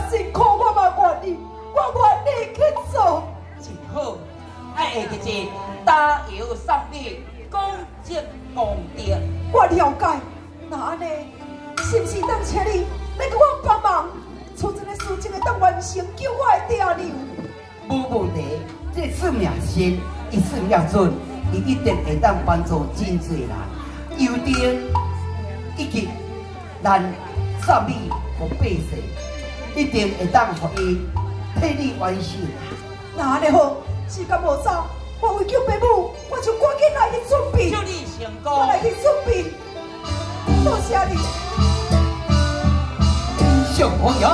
辛苦我嘛愿意，我愿意去做。 真好，爱下日子打油送米，公职公德。 我了解，那安尼是不是当请你来给我帮忙，出这个事情会当完成救我的爹娘？ 无问题，这算命先，伊算了准，伊一定会当帮助真侪人。有点以及咱送米互百姓，一定会当互伊替你完成。 那安尼好，时间无早，我为救爸母，我就赶紧来去准备。 祝你成我功。 来去准备，多谢你。 小朋友。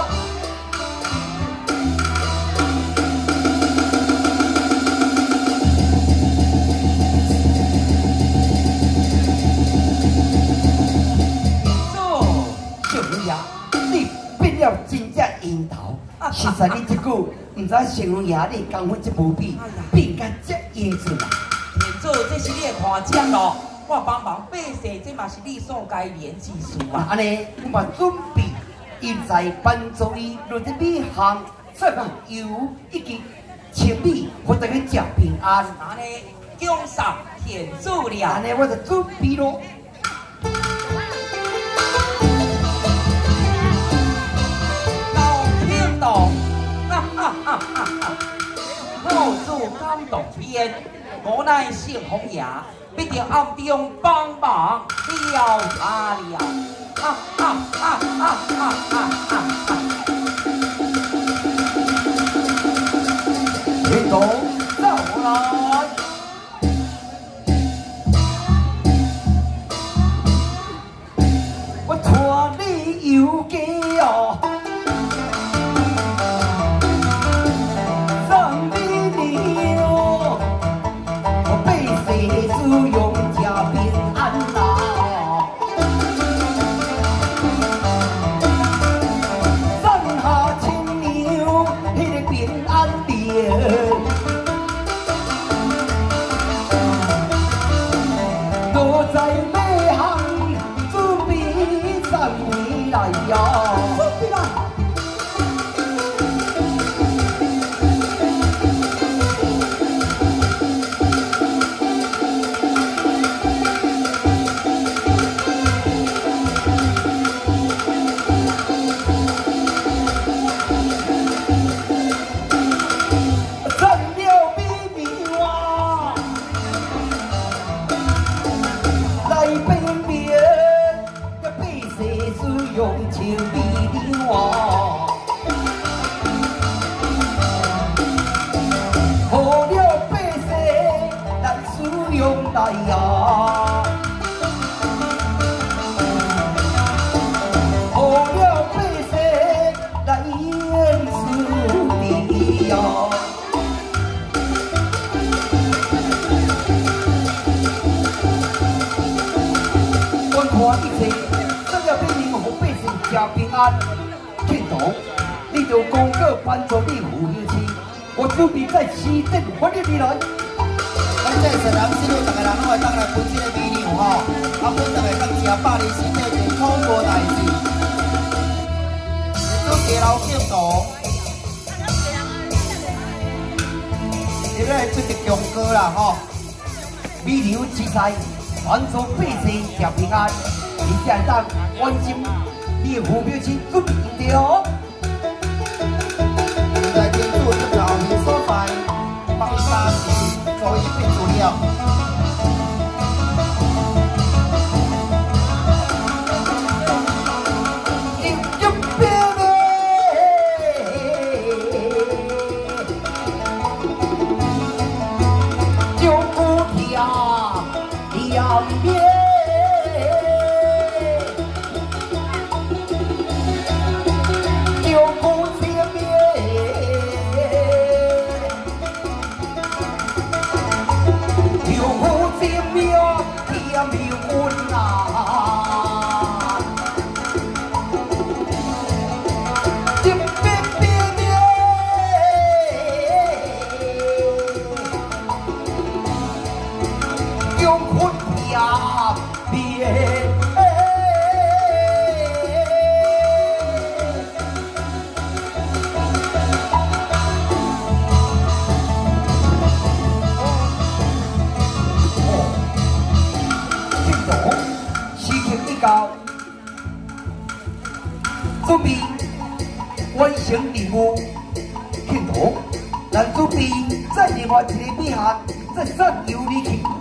真正樱桃，实在你这句，唔知成龙爷你讲阮这无比，变甲这严重啊！ 田主，这是你的看奖咯，我帮忙百姓，这嘛是你所该练之事啊。 安尼，我嘛准备现在帮助你落啲米行，再放油以及青米，我等佢食平安。 安尼，奖赏田主了。 安尼，我就准备咯。 后主感动篇，我乃姓洪爷，必定暗中帮忙调查了。 田总，走来。我拖你游街哦。你就公告帮助你父母亲，我准备在市政发你未来。 咱这是人之路，大家人拢会当来分这个美牛吼，啊，本大家当吃百年身体健康无代志。做茶楼敬图，你来出席强哥啦吼。 美牛之菜，帮助百姓吃平安，你才当完成你的父母亲准备应对哦。 在天主这老年所在，帮伊打钱，做伊变主了。 到，准备完成任务，庆祝。咱准备再另外一个美学，再上由你去。